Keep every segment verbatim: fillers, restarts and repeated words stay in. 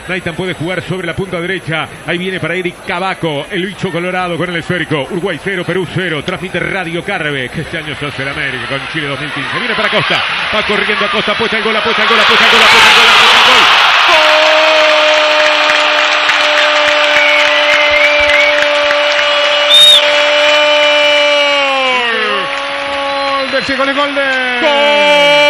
Naitan puede jugar sobre la punta derecha. Ahí viene para Eric Cavaco, el bicho colorado con el esférico. Uruguay cero, Perú cero. Transmite Radio Carve, que este año sos el América con Chile dos mil quince. Viene para Costa. Va corriendo a Costa. Apuesta el gol, apuesta el gol, apuesta el gol, apuesta el gol, apuesta el gol. ¡Gol! ¡Gol! De Chico, el gol de... ¡Gol!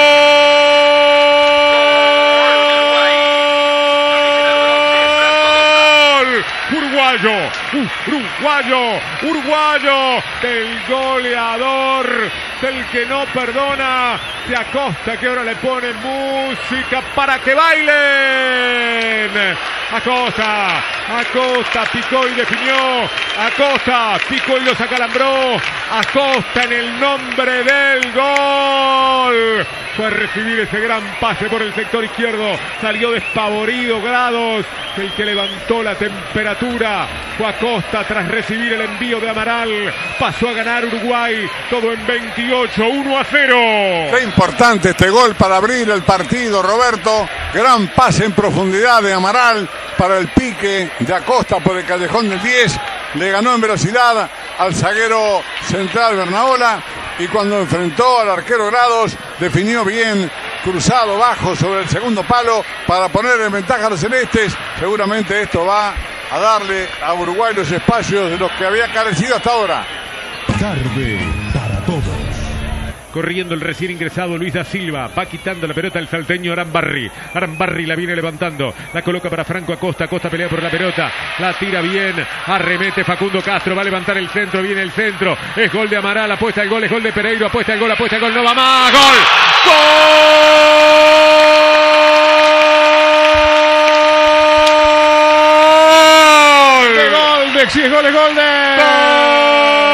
Uruguayo, uruguayo, uruguayo, del goleador, del que no perdona, de Acosta, que ahora le pone música para que bailen. Acosta, Acosta picó y definió, Acosta picó y los acalambró, Acosta en el nombre del gol. Fue a recibir ese gran pase por el sector izquierdo, salió despavorido Grados, el que levantó la temperatura. Fue Acosta tras recibir el envío de Amaral, pasó a ganar Uruguay, todo en veintiocho, uno a cero. Qué importante este gol para abrir el partido, Roberto. Gran pase en profundidad de Amaral para el pique de Acosta por el callejón del diez. Le ganó en velocidad al zaguero central Bernaola y cuando enfrentó al arquero Grados definió bien, cruzado bajo sobre el segundo palo para poner en ventaja a los celestes. Seguramente esto va a darle a Uruguay los espacios de los que había carecido hasta ahora. Carve para todos. Corriendo el recién ingresado Luis da Silva, va quitando la pelota el salteño Arambarri. Arambarri la viene levantando, la coloca para Franco Acosta. Acosta pelea por la pelota, la tira bien, arremete Facundo Castro, va a levantar el centro, viene el centro, es gol de Amaral, apuesta el gol, es gol de Pereiro, apuesta el gol, apuesta el gol, no va más, gol, gol, de gol, de sí, es gol, es gol de gol.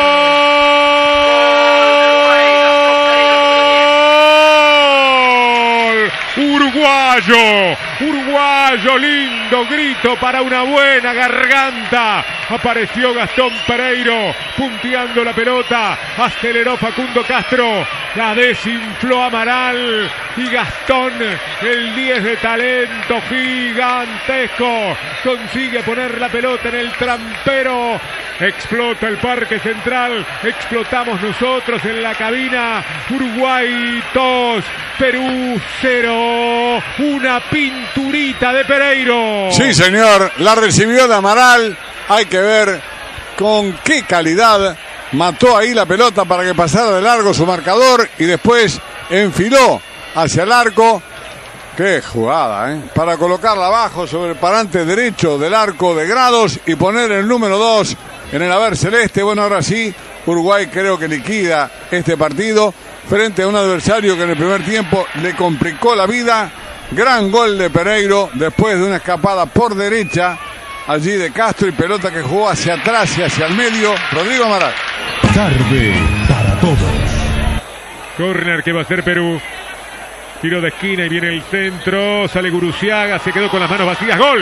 Uruguayo, uruguayo, lindo grito para una buena garganta. Apareció Gastón Pereiro punteando la pelota, aceleró Facundo Castro, la desinfló Amaral y Gastón, el diez de talento gigantesco, consigue poner la pelota en el trampero. Explota el Parque Central, explotamos nosotros en la cabina. Uruguay dos, Perú cero. Una pinturita de Pereiro. Sí, señor, la recibió de Amaral. Hay que ver con qué calidad mató ahí la pelota para que pasara de largo su marcador y después enfiló hacia el arco. Qué jugada, ¿eh? Para colocarla abajo sobre el parante derecho del arco de Grados y poner el número dos en el haber celeste. Bueno, ahora sí, Uruguay creo que liquida este partido frente a un adversario que en el primer tiempo le complicó la vida. Gran gol de Pereiro después de una escapada por derecha allí de Castro y pelota que jugó hacia atrás y hacia el medio. Rodrigo Amaral. Carve para todos. Corner que va a hacer Perú. Tiro de esquina y viene el centro. Sale Guruziaga, se quedó con las manos vacías. ¡Gol!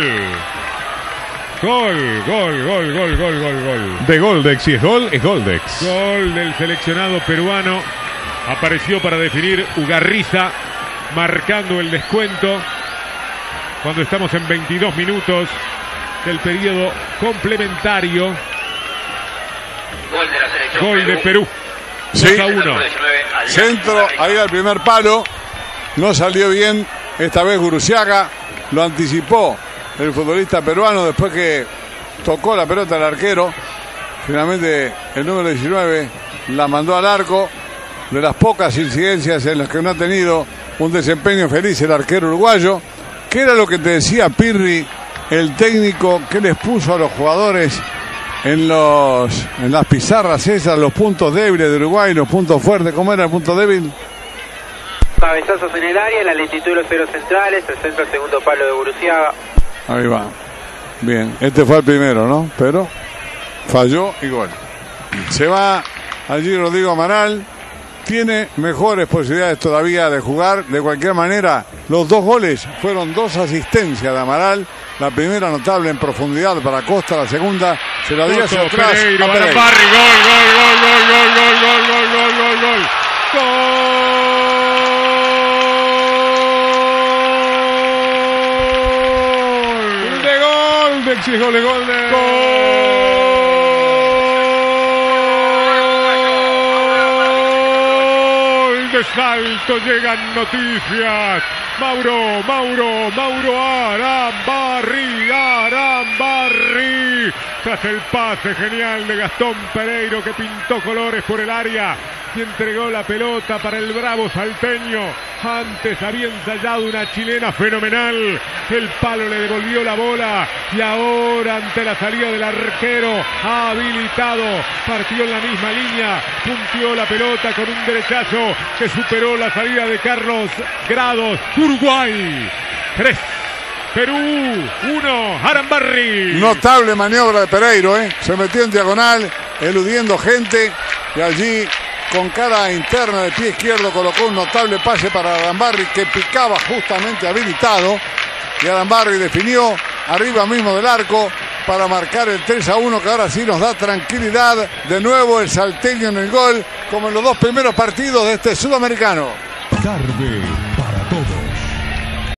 Gol, gol, gol, gol, gol, gol, gol. De Goldex, si es gol, es Goldex. Gol del seleccionado peruano. Apareció para definir Ugarriza, marcando el descuento cuando estamos en veintidós minutos del periodo complementario. Gol de la selección. Gol de Perú. Sí. dos a uno. Centro ahí al primer palo. No salió bien esta vez Guruziaga. Lo anticipó el futbolista peruano después que tocó la pelota al arquero. Finalmente el número diecinueve la mandó al arco. De las pocas incidencias en las que no ha tenido un desempeño feliz el arquero uruguayo. ¿Qué era lo que te decía Pirri, el técnico, que les puso a los jugadores en los en las pizarras esas, los puntos débiles de Uruguay, los puntos fuertes? ¿Cómo era el punto débil? Cabezazos en el área, la lentitud de los ceros centrales, el centro al segundo palo de Guruziaga. Ahí va. Bien, este fue el primero, ¿no? Pero falló y gol. Se va allí Rodrigo Amaral. Tiene mejores posibilidades todavía de jugar. De cualquier manera, los dos goles fueron dos asistencias de Amaral. La primera notable en profundidad para Costa, la segunda se la dio hacia atrás. Pereiro, a Pereiro. Arambarri, gol, gol, gol, gol, gol, gol, gol, gol, gol, gol, gol. Golbeck, si es gol, es gol de... ¡Gol de Salto! Llegan noticias. Mauro, Mauro, Mauro Arambarri, Arambarri. Tras el pase genial de Gastón Pereiro, que pintó colores por el área y entregó la pelota para el bravo salteño. Antes había ensayado una chilena fenomenal. El palo le devolvió la bola y ahora, ante la salida del arquero, ha habilitado. Partió en la misma línea, punteó la pelota con un derechazo que superó la salida de Carlos Grados. Uruguay tres, Perú uno, Arambarri. Notable maniobra de Pereiro, ¿eh? Se metió en diagonal, eludiendo gente, y allí con cara interna de pie izquierdo colocó un notable pase para Arambarri, que picaba justamente habilitado, y Arambarri definió arriba mismo del arco para marcar el tres a uno, que ahora sí nos da tranquilidad. De nuevo el salteño en el gol, como en los dos primeros partidos de este sudamericano. Tarde para todos.